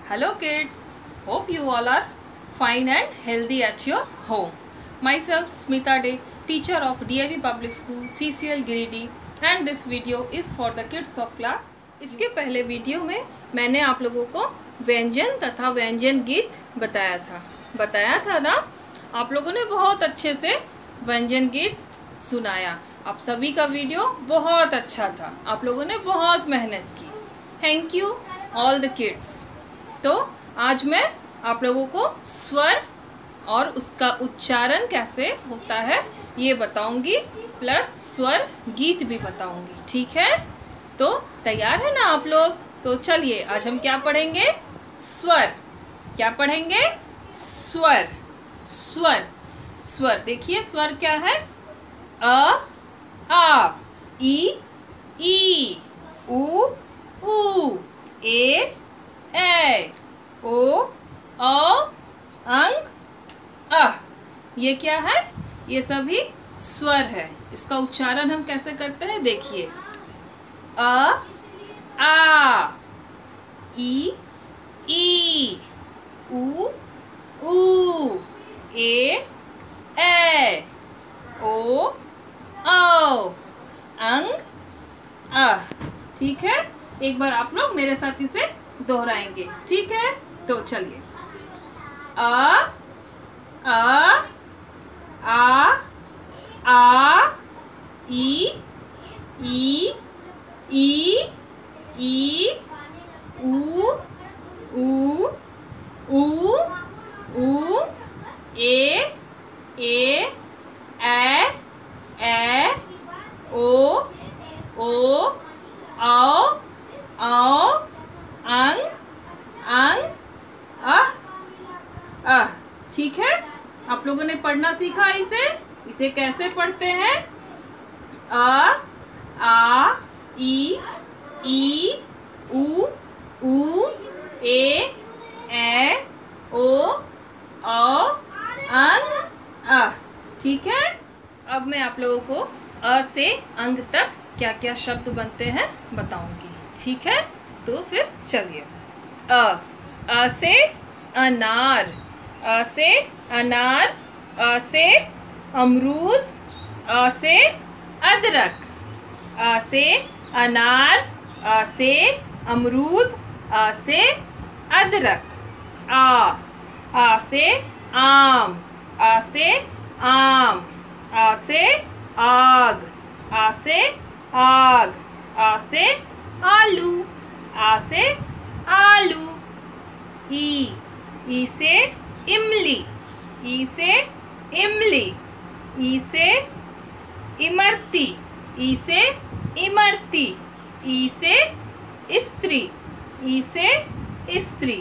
Hello kids, hope you all are fine and healthy at your home. Myself Smita Day, teacher of DAV Public School, CCL Giridih, and this video is for the kids of class. इसके पहले video में मैंने आप लोगों को व्यंजन तथा व्यंजन गीत बताया था ना। आप लोगों ने बहुत अच्छे से व्यंजन गीत सुनाया। आप सभी का वीडियो बहुत अच्छा था, आप लोगों ने बहुत मेहनत की। Thank you all the kids. तो आज मैं आप लोगों को स्वर और उसका उच्चारण कैसे होता है ये बताऊंगी, प्लस स्वर गीत भी बताऊंगी। ठीक है, तो तैयार है ना आप लोग? तो चलिए आज हम क्या पढ़ेंगे? स्वर। क्या पढ़ेंगे? स्वर। स्वर स्वर देखिए स्वर क्या है? अ आ, ई उ ए ओ अंग अह। ये क्या है? ये सभी स्वर है। इसका उच्चारण हम कैसे करते हैं देखिए। अ आ, ई उ ए ओ अंग अह। ठीक है, एक बार आप लोग मेरे साथ इसे दोहराएंगे। ठीक है, तो चलिए। आ ई ऊ ए ओ औ अंग अह। ठीक है, आप लोगों ने पढ़ना सीखा। इसे कैसे पढ़ते हैं? आ ई उ ए ओ अंग अह। ठीक है, अब मैं आप लोगों को अ से अंग तक क्या क्या शब्द बनते हैं बताऊंगी। ठीक है, तो फिर चलिए। अ से अनार, अ से अनार, अ से अमरूद, अ से अदरक, अ से अनार, अ से अमरूद, अ से अदरक। आ से आम, आ से आम, आ से आग, आ से आग, आ से आलू, आ से आलू। ई से इमली, ई से इमली, ई से इमरती, ई से इमरती, ई से स्त्री, ई से स्त्री।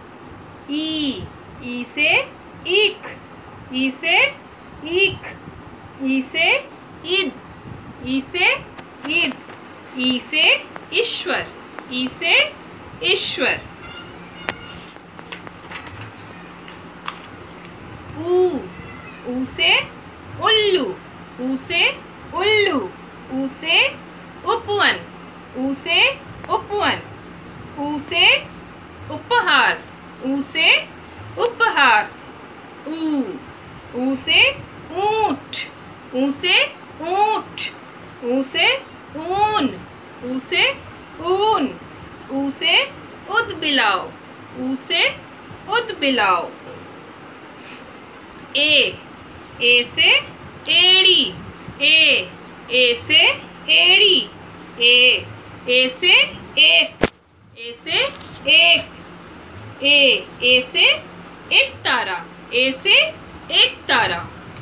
ई से ईख, ई से ईख, ई से ईद, ई से ईद, ई से ईश्वर, ई से ईश्वर। ऊ से उल्लू, ऊ से उल्लू, ऊ से उपवन, ऊ से उपवन, ऊ से उपहार, ऊ से उपहार। ऊ से ऊंट, ऊ से ऊंट, ऊ से ऊन, ऊ से ऊन, ऊ से उदबिलाव, ऊ से उदबिलाव। ए से एड़ी, ए से एड़ी, ए से एक, ए से एक, ए से एक तारा, ए से एक तारा।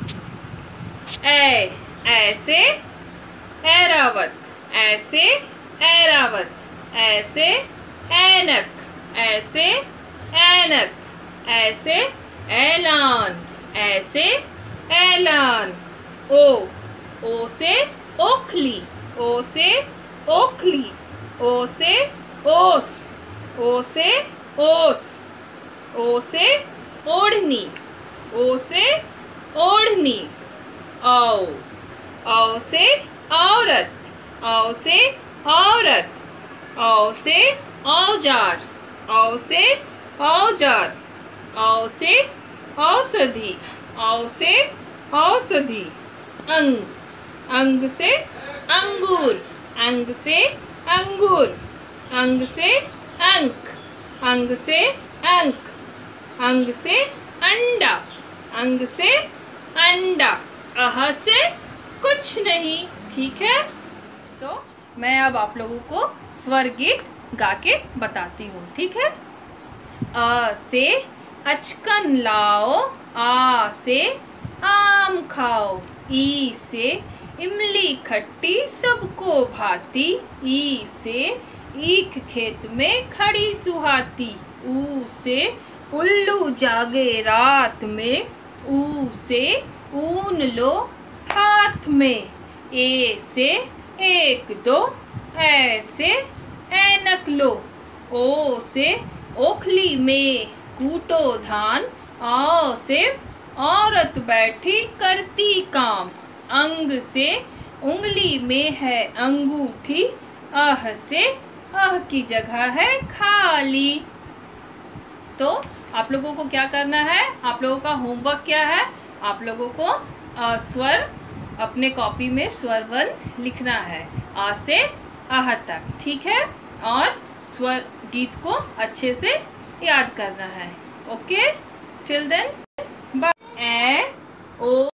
ए से ऐरावत, ऐ से ऐरावत, ऐ से ऐनक, ऐ से ऐनक, ऐ से ऐलान, ऐसे ऐलान। ओ से ओखली, ओ से ओखली, ओ से ओस, ओ से ओस, ओ से ओढ़नी, ओ से ओढ़नी। औ से औरत, औ से औरत, औ से औजार, औ से औजार, औ से औषधि, औ से औषधि। अंग, अंग से अंगूर, अंग से अंगूर। अंग से अंक, अंग से अंक। अंग से अंडा, अंग से अंडा। अह से कुछ नहीं। ठीक है, तो मैं अब आप लोगों को स्वर गीत गा के बताती हूँ। ठीक है। अ से अचकन लाओ, आ से आम खाओ। ई से इमली खट्टी सबको भाती, ई से ईख खेत में खड़ी सुहाती। ऊ से उल्लू जागे रात में, ऊ से ऊन लो हाथ में। ए से एक दो, ऐ से ऐनक लो। ओ से ओखली में कूटो धान, औ से औरत बैठी करती काम। अंग से उंगली में है अंगूठी, अह से अह की जगह है खाली। तो आप लोगों को क्या करना है, आप लोगों का होमवर्क क्या है, आप लोगों को स्वर अपने कॉपी में स्वर वन लिखना है, आ से आह तक। ठीक है, और स्वर गीत को अच्छे से याद करना है। Okay, till then bye. ए ओ